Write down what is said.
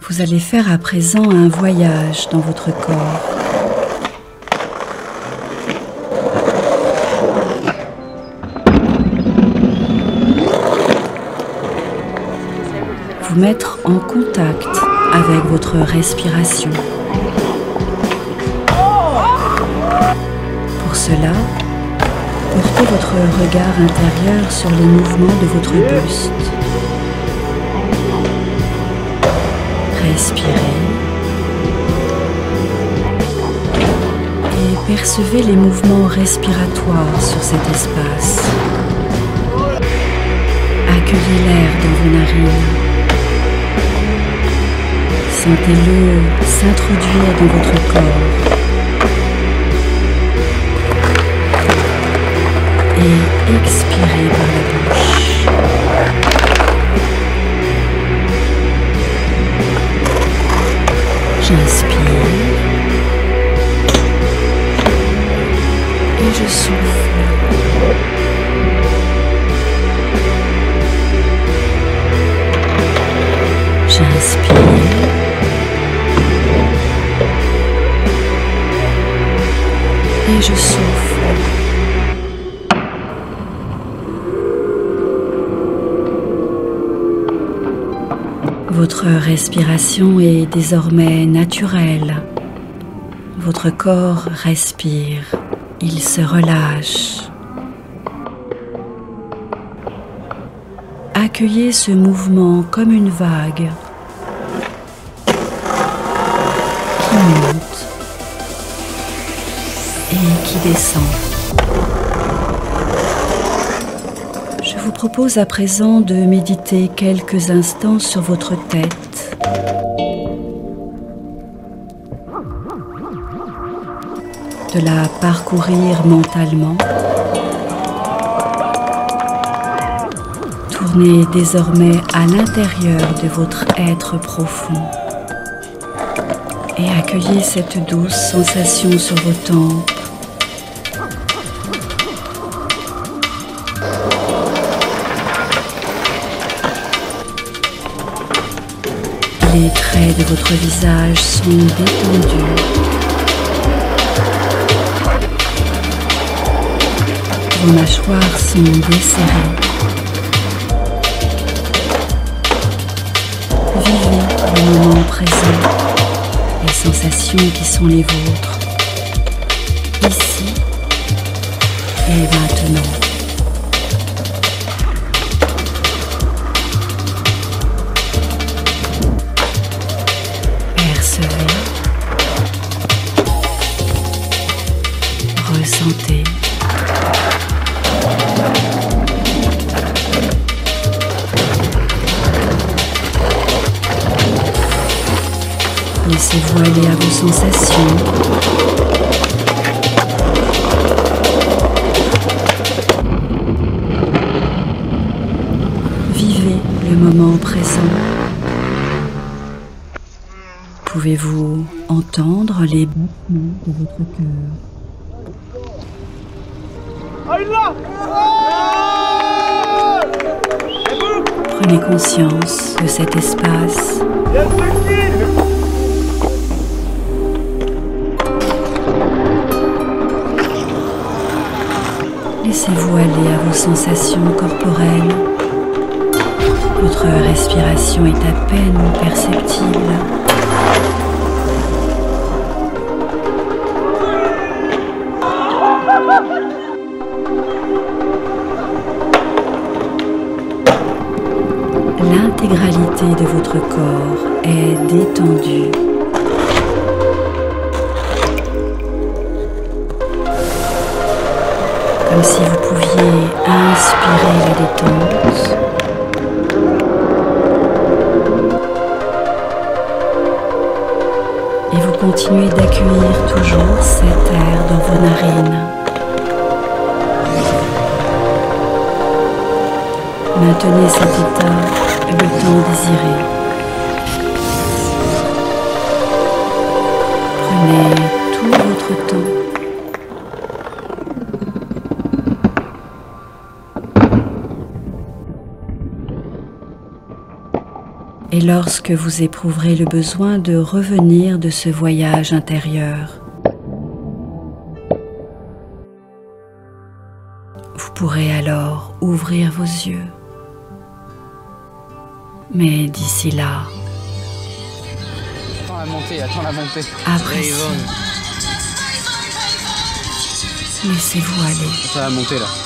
Vous allez faire à présent un voyage dans votre corps. Vous mettre en contact avec votre respiration. Pour cela, portez votre regard intérieur sur les mouvements de votre buste. Respirez et percevez les mouvements respiratoires sur cet espace. Accueillez l'air dans vos narines. Sentez-le s'introduire dans votre corps et expirez par la bouche. J'inspire et je souffle. J'inspire et je souffle. Votre respiration est désormais naturelle. Votre corps respire, il se relâche. Accueillez ce mouvement comme une vague qui monte et qui descend. Je vous propose à présent de méditer quelques instants sur votre tête. De la parcourir mentalement. Tournez désormais à l'intérieur de votre être profond et accueillez cette douce sensation sur vos tempes. Les traits de votre visage sont détendus. Vos mâchoires sont desserrées. Vivez le moment présent, les sensations qui sont les vôtres, ici et maintenant. Percevez, ressentez. Laissez-vous aller à vos sensations. Vivez le moment présent. Pouvez-vous entendre les battements de votre cœur? Prenez conscience de cet espace. Laissez-vous aller à vos sensations corporelles. Votre respiration est à peine perceptible. L'intégralité de votre corps est détendue. Comme si vous pouviez inspirer la détente. Et vous continuez d'accueillir toujours cet air dans vos narines. Maintenez cet état le temps désiré. Prenez tout votre temps. Et lorsque vous éprouverez le besoin de revenir de ce voyage intérieur, vous pourrez alors ouvrir vos yeux. Mais d'ici là, attends la montée. Appréciez. Laissez-vous aller. Ça va monter là.